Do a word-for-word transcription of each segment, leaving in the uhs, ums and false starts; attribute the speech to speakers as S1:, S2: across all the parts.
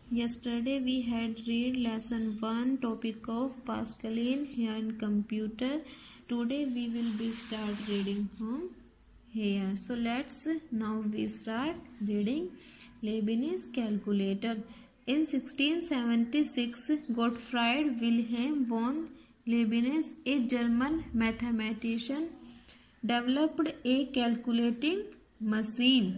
S1: Yesterday we had read lesson one topic of Pascaline and computer. Today we will be start reading from here. So let's now we start reading Leibniz calculator. In sixteen seventy-six, Gottfried Wilhelm von Leibniz, a German mathematician, developed a calculating machine.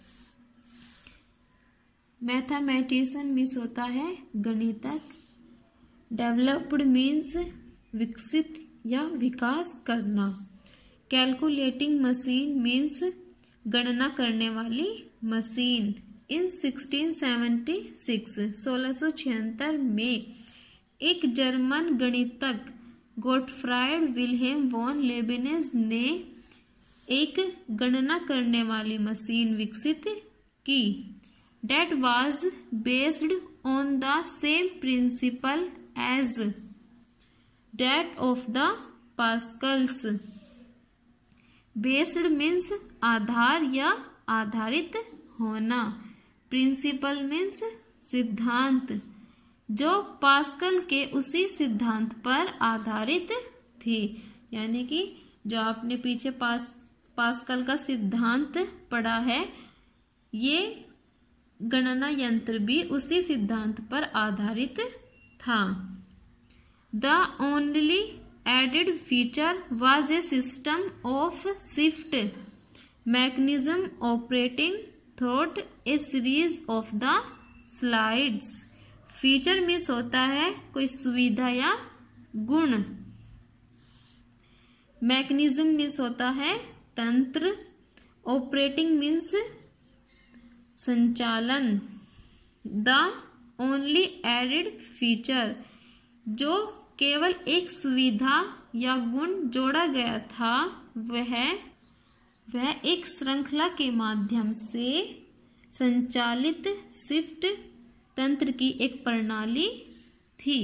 S1: Mathematician means होता है गणितक, developed means विकसित या विकास करना, calculating machine means गणना करने वाली machine. In sixteen seventy six सोलह सौ छिहत्तर में एक जर्मन गणितक गोटफ्राइड विल्हेम वॉन लेबिनिज ने एक गणना करने वाली मशीन विकसित की। That was based on the same principle as that of the Pascals. Based means आधार या आधारित होना, प्रिंसिपल मीन्स सिद्धांत, जो पास्कल के उसी सिद्धांत पर आधारित थी। यानी कि जो आपने पीछे पास पास्कल का सिद्धांत पढ़ा है, ये गणना यंत्र भी उसी सिद्धांत पर आधारित था। The only added feature was a system of shift mechanism operating through a series of the slides. Feature means होता है कोई सुविधा या गुण, मैकेनिज्म मीन्स होता है तंत्र, ऑपरेटिंग मीन्स संचालन। द ओनली एडेड फीचर, जो केवल एक सुविधा या गुण जोड़ा गया था, वह वह एक श्रृंखला के माध्यम से संचालित शिफ्ट तंत्र की एक प्रणाली थी।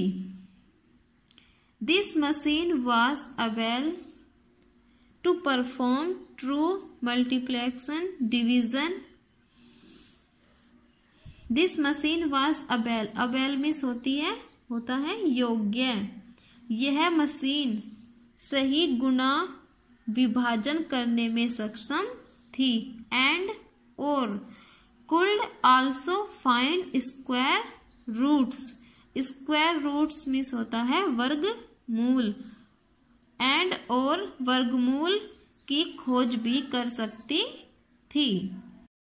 S1: This machine was able to perform true multiplication division. This machine was able, able means होती है होता है योग्य। यह मशीन सही गुणा विभाजन करने में सक्षम थी। एंड और could also find square roots. Square roots means होता है वर्गमूल। एंड और वर्गमूल की खोज भी कर सकती थी।